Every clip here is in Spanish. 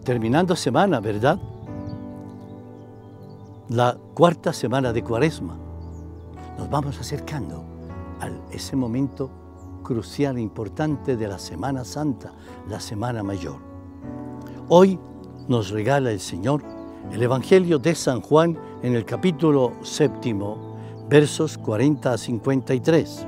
terminando semana, ¿verdad? La cuarta semana de Cuaresma. Nos vamos acercando a ese momento crucial e importante de la Semana Santa, la Semana Mayor. Hoy nos regala el Señor el Evangelio de San Juan en el capítulo 7, versos 40 a 53.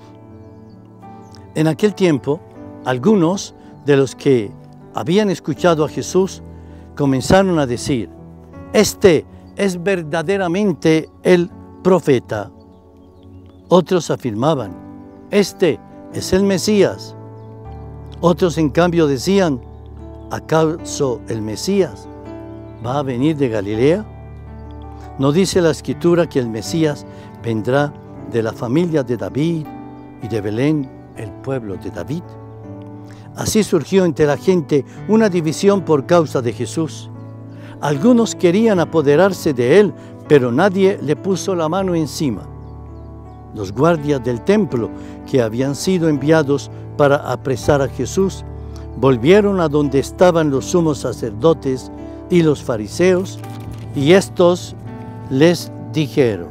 En aquel tiempo, algunos de los que habían escuchado a Jesús comenzaron a decir: «Este es verdaderamente el profeta». Otros afirmaban: «Este es el Mesías». Otros, en cambio, decían: «¿Acaso el Mesías va a venir de Galilea? ¿No dice la Escritura que el Mesías vendrá de la familia de David y de Belén, el pueblo de David?». Así surgió entre la gente una división por causa de Jesús. Algunos querían apoderarse de él, pero nadie le puso la mano encima. Los guardias del templo, que habían sido enviados para apresar a Jesús, volvieron a donde estaban los sumos sacerdotes y los fariseos, y estos les dijeron: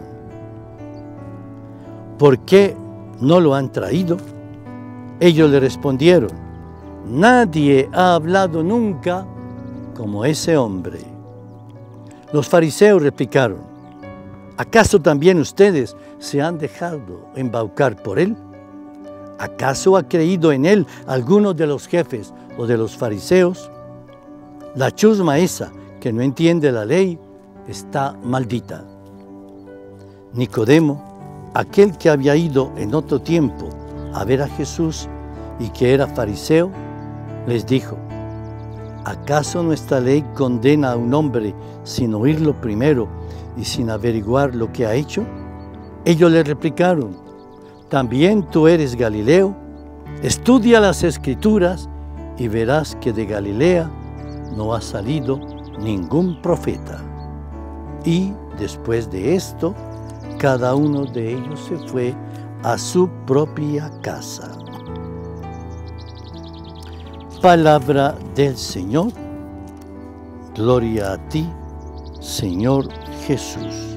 «¿Por qué no lo han traído?». Ellos le respondieron: «Nadie ha hablado nunca como ese hombre». Los fariseos replicaron: «¿Acaso también ustedes se han dejado embaucar por él? ¿Acaso ha creído en él alguno de los jefes o de los fariseos? La chusma esa que no entiende la ley está maldita». Nicodemo, aquel que había ido en otro tiempo a ver a Jesús y que era fariseo, les dijo: «¿Acaso nuestra ley condena a un hombre sin oírlo primero y sin averiguar lo que ha hecho?». Ellos le replicaron: «¿También tú eres Galileo? Estudia las Escrituras y verás que de Galilea no ha salido ningún profeta». Y después de esto, cada uno de ellos se fue a su propia casa. Palabra del Señor. Gloria a ti, Señor Jesús.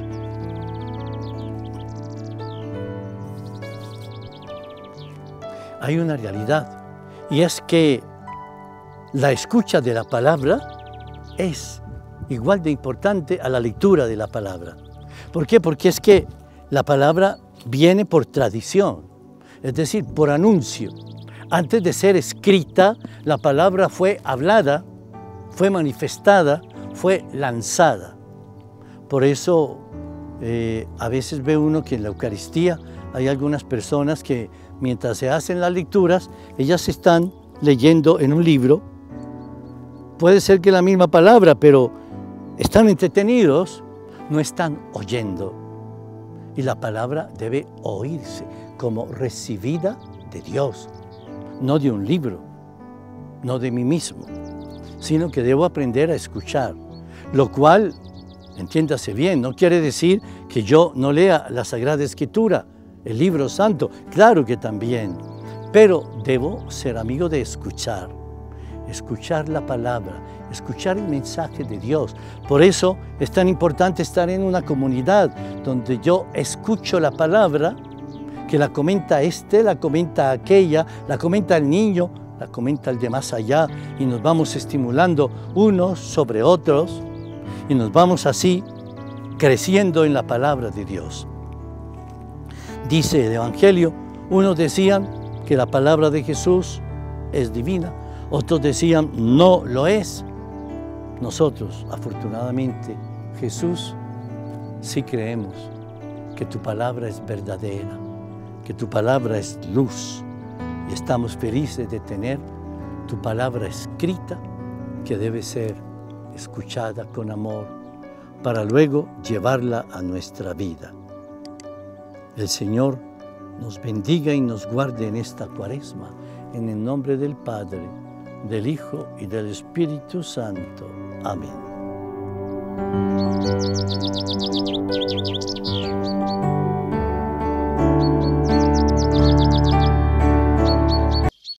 Hay una realidad, y es que la escucha de la palabra es igual de importante a la lectura de la palabra. ¿Por qué? Porque es que la palabra viene por tradición, es decir, por anuncio. Antes de ser escrita, la palabra fue hablada, fue manifestada, fue lanzada. Por eso a veces ve uno que en la Eucaristía hay algunas personas que mientras se hacen las lecturas, ellas están leyendo en un libro. Puede ser que la misma palabra, pero están entretenidos, no están oyendo. Y la palabra debe oírse como recibida de Dios, no de un libro, no de mí mismo, sino que debo aprender a escuchar, lo cual, entiéndase bien, no quiere decir que yo no lea la Sagrada Escritura, el libro santo, claro que también, pero debo ser amigo de escuchar la palabra, escuchar el mensaje de Dios. Por eso es tan importante estar en una comunidad donde yo escucho la palabra, que la comenta este, la comenta aquella, la comenta el niño, la comenta el de más allá, y nos vamos estimulando unos sobre otros, y nos vamos así creciendo en la palabra de Dios. Dice el Evangelio, unos decían que la palabra de Jesús es divina, otros decían no lo es. Nosotros, afortunadamente, Jesús, sí creemos que tu palabra es verdadera, que tu palabra es luz, y estamos felices de tener tu palabra escrita, que debe ser escuchada con amor, para luego llevarla a nuestra vida. El Señor nos bendiga y nos guarde en esta Cuaresma, en el nombre del Padre, del Hijo y del Espíritu Santo. Amén.